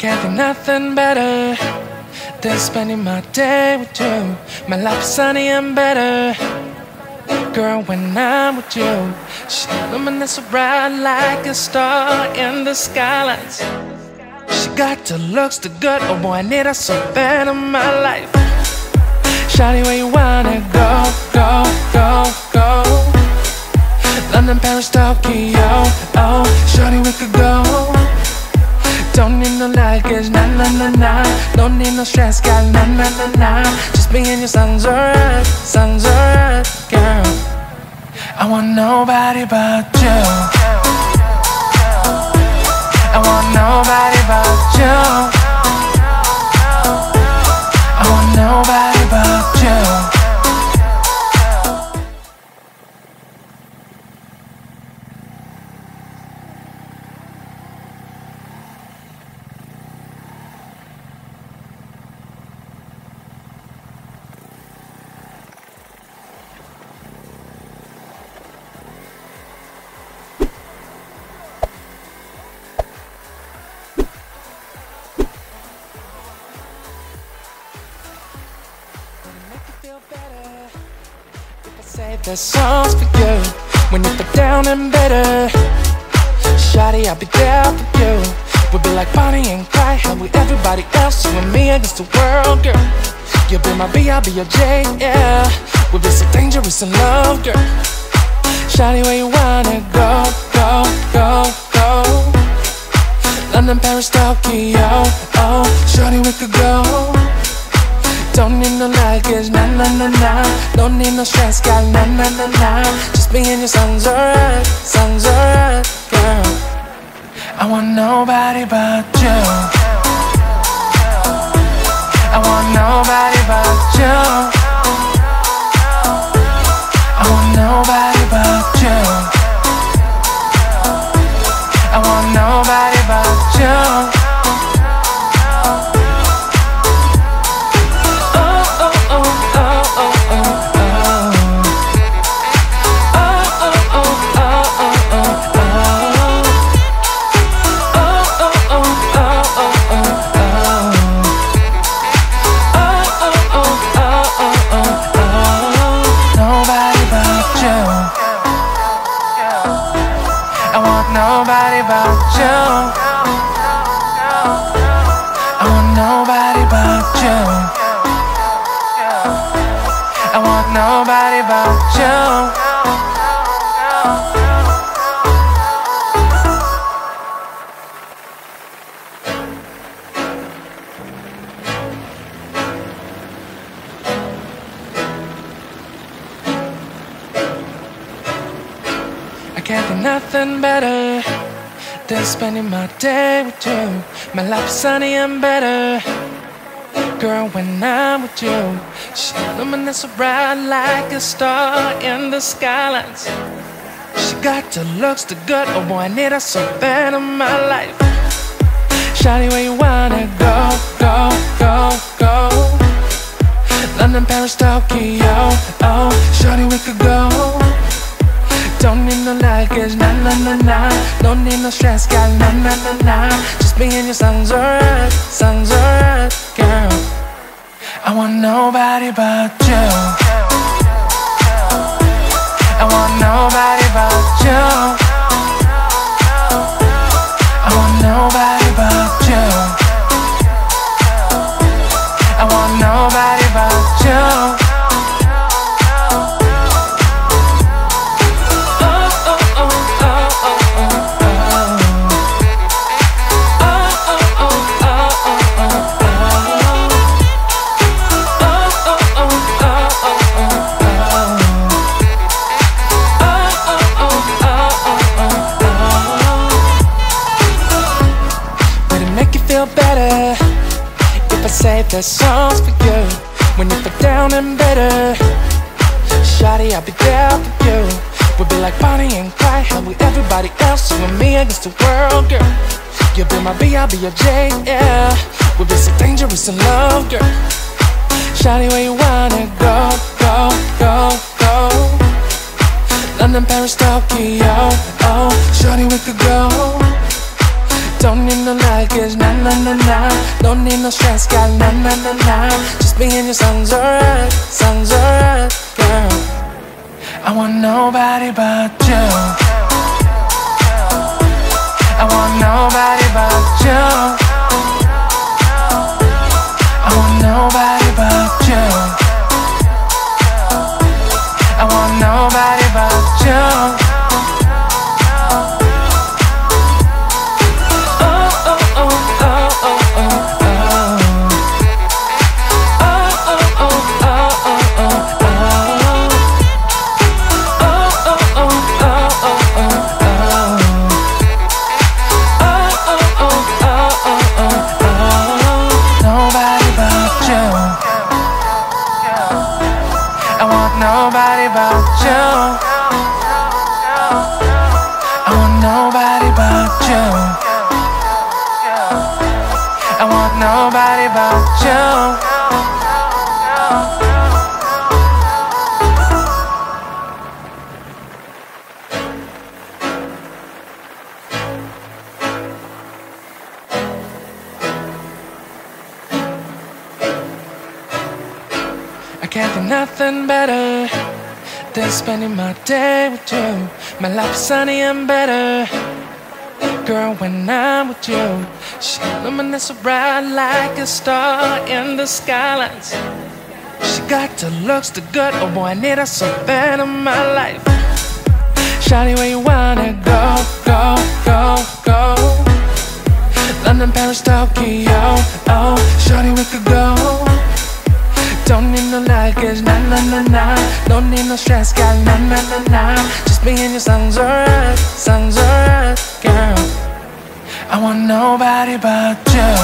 can't think nothing better than spending my day with you. My life is sunny and better, girl, when I'm with you. She luminous so bright like a star in the skylines. She got the looks, the good, oh boy, I need her so bad in my life. Shawty, where you wanna go, go, go, go? London, Paris, Tokyo, oh, shawty, we could go. Don't need no luggage, nah, nah, nah, nah. Don't need no stress, girl, nah, nah, nah, nah. Just me and you sounds alright, girl. I want nobody but you. I want nobody but you. I want nobody but you. Say the songs for you when you feel down and bitter. Shawty, I'll be there for you. We'll be like Bonnie and Clyde, how we everybody else, you and me against the world, girl. You'll be my B, I'll be your J, yeah. We'll be so dangerous in love, girl. Shawty, where you wanna go, go, go, go? London, Paris, Tokyo, oh, shawty, we could go. Don't need no luggage, nah, nah, nah, nah. Don't need no stress, girl, nah, nah, nah, nah. Just me and you sounds alright, girl. I want nobody but you. I want nobody but you. I want nobody but you. I want nobody but you. Nobody but you. I want nobody but you. I want nobody but you. I can't think nothing better than spending my day with you. My life is sunny and better, girl, when I'm with you. She luminous so bright like a star in the skylines. She got the looks, the good, oh boy, I need her so bad in my life. Shawty, where you wanna go, go, go, go? London, Paris, Tokyo, oh, shawty, we could go. Don't need no luggage, nah, nah, nah, nah. Don't need no stress, girl, nah, nah, nah, nah. Just me and you sounds alright, girl. I want nobody but you. I want nobody but you. I want nobody but you. I want nobody but you. Better if I save the songs for you when you feel down and bitter. Shawty, I'll be there for you. We'll be like Bonnie and Clyde, how we everybody else, you and me against the world, girl. You'll be my B, I'll be your J, yeah. We'll be so dangerous in love, girl. Shawty, where you wanna go, go, go, go? London, Paris, Tokyo, oh, shawty, we could go. Don't need no luggage, nah, nah, nah, nah. Don't need no stress, got nah, nah, nah, nah. Just me and you sounds alright, girl. I want nobody but you. I want nobody but you. I want nobody but you. I want nobody but you. Nobody but you. I want nobody but you. I want nobody but you. I can't think nothing better than spending my day with you. My life is sunny and better, girl, when I'm with you. She illuminates so bright like a star in the skylines. She got the looks, the good, oh boy, I need her so bad in my life. Shawty, where you wanna go, go, go, go? London, Paris, Tokyo, oh, shawty, we could go. Don't need no luggage, nah, nah, nah, nah. Don't need no stress, got nah, nah, nah, nah. Just me and you sounds alright, girl. I want nobody but you.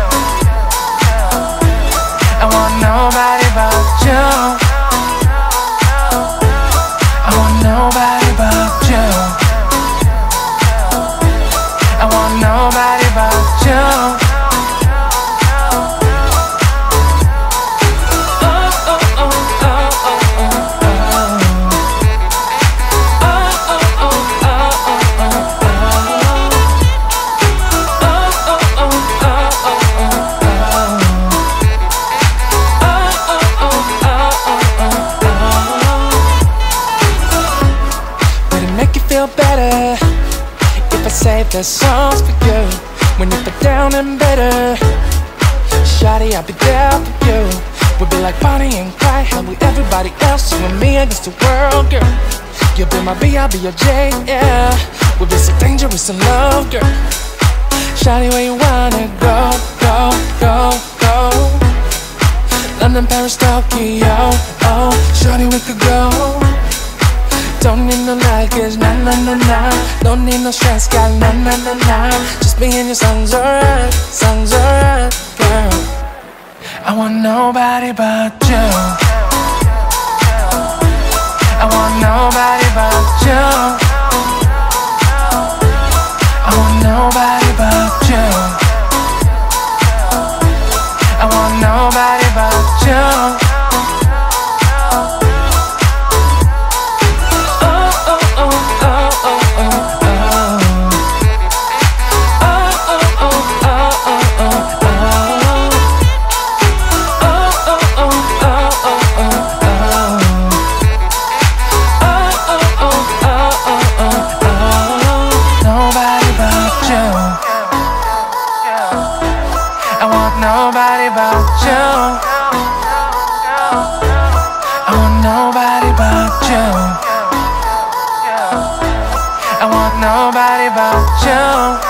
I want nobody but you. I want nobody but you. I want nobody but you. Better if I say the songs for you when you feel down and bitter. Shawty, I'll be there for you. We'll be like Bonnie and Clyde, how with everybody else, you and me against the world, girl. You'll be my B, I'll be your J, yeah. We'll be so dangerous in love, girl. Shawty, where you wanna go, go, go, go? London, Paris, Tokyo, oh, shawty, we could go. Don't need no luggage, nah, nah, nah, nah. Don't need no stress, got nah, nah, nah, nah. Just me and you sounds alright, girl. I want nobody but you. I want nobody but you. I want nobody but you. I want nobody but you. Nobody but you. I want nobody but you. I want nobody but you.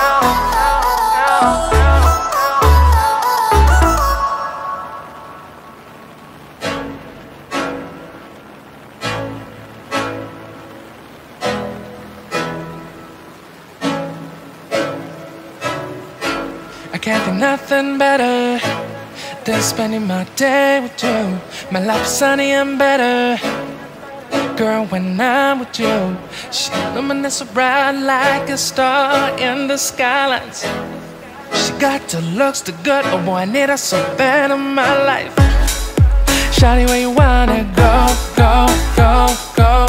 I can't think nothing better than spending my day with you. My life is sunny and better, girl, when I'm with you. She illuminates so bright like a star in the skylines. She got the looks, the good, oh boy, I need her so bad in my life. Shawty, where you wanna go, go, go, go?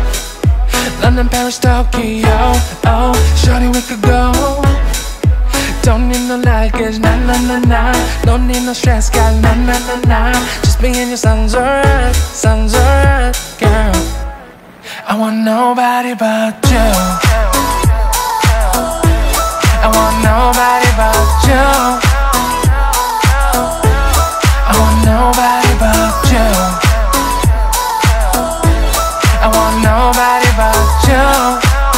London, Paris, Tokyo, oh, shawty, we could go. Don't need no luggage, nah, nah, nah, nah. Don't need no stress, girl, nah, nah, nah, nah. Just me and you sounds alright, girl. I want nobody but you. I want nobody but you. I want nobody but you. I want nobody but you.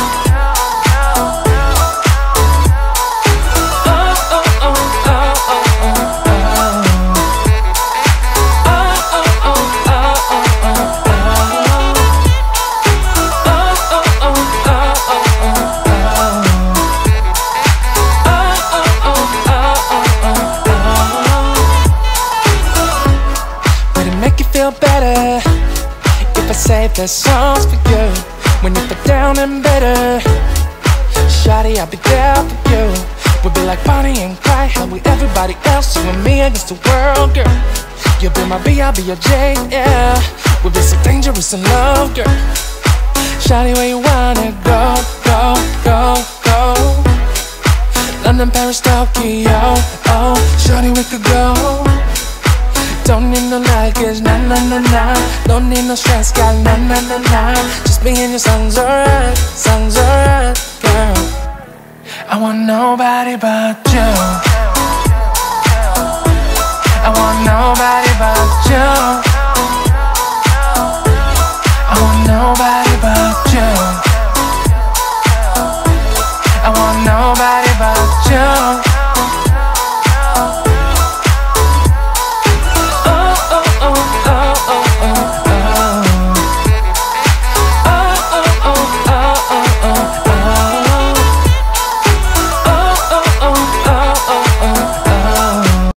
Feel better if I save the songs for you. When you feel down and bitter, shawty, I'll be there for you. We'll be like Bonnie and Clyde, how we everybody else, you and me against the world, girl. You'll be my B, I'll be your J, yeah. We'll be so dangerous in love, girl. Shawty, where you wanna go, go, go, go? London, Paris, Tokyo, oh, shawty, we could go. Don't need no luggage, nah, nah, nah, nah. Don't need no stress, girl, nah, nah, nah, nah. Just me and you sounds alright, girl. I want nobody but you. I want nobody but